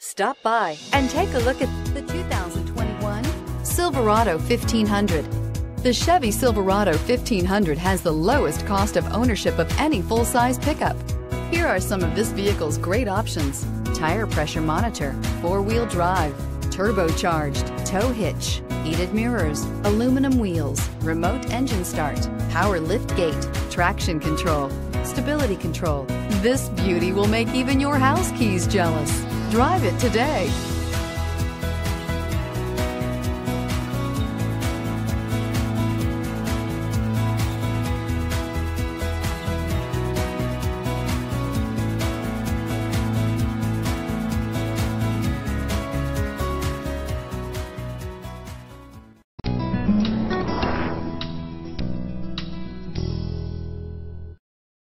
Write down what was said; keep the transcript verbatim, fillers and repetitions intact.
Stop by and take a look at the two thousand twenty-one Silverado fifteen hundred. The Chevy Silverado fifteen hundred has the lowest cost of ownership of any full-size pickup. Here are some of this vehicle's great options: tire pressure monitor, four-wheel drive, turbocharged, tow hitch, heated mirrors, aluminum wheels, remote engine start, power lift gate, traction control, stability control. This beauty will make even your house keys jealous. Drive it today.